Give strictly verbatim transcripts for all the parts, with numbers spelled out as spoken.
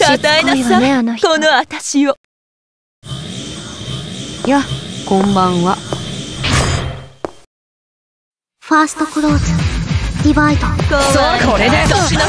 与えなさい、ね、あの人この私を。 や、こんばんは。 ファーストクローズディバイド。 そうこれで逃げない。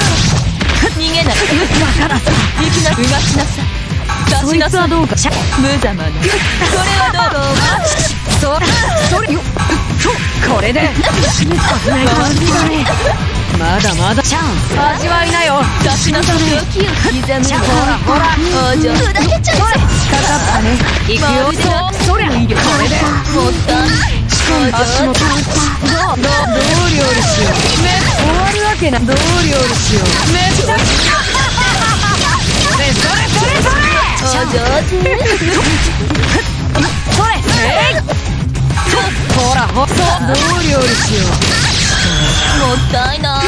わからず行きな、うがしなさい。 そいつはどうか。 無様な。それはどうそそれよこれで危ない感じだね。まだまだチャンス味わいなよ。 出しなさい。時を刻む。 ほらほら王女砕けちゃう。 かかったね。いくよ。そりゃこれでもったい。 足元どうどうどう料理しよう。終わるわけな。どう料理しよう。めっちゃそれそれそれそれお上手。 それえいほらほそうどう料理しよう。もったいな。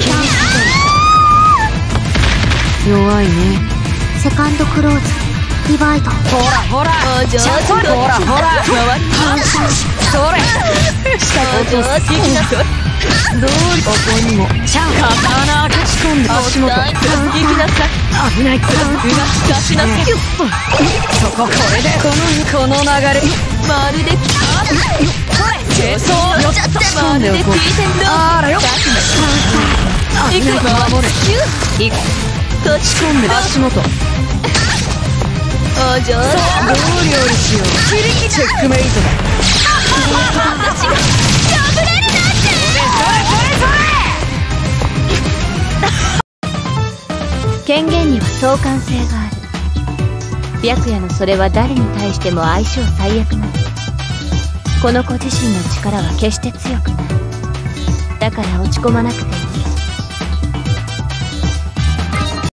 弱いね。 セカンドクローズディバイド。 ほらほらお上手。 ほらほら回りそれ下落とす。行きなさい。 どうここにもチャン刀打ち込んで足元行きなさい。 危ないうが出しなさい。 そここれでこのこの流れまるで清掃よっまるで聞いてんあらよ行く守れ行く立ち込んで足元お上手。 どう料理しよう。チェックメイトだ。 私が破れるなんて。 権限には相関性がある。白夜のそれは誰に対しても相性最悪なの。この子自身の力は決して強くない。だから落ち込まなくていい。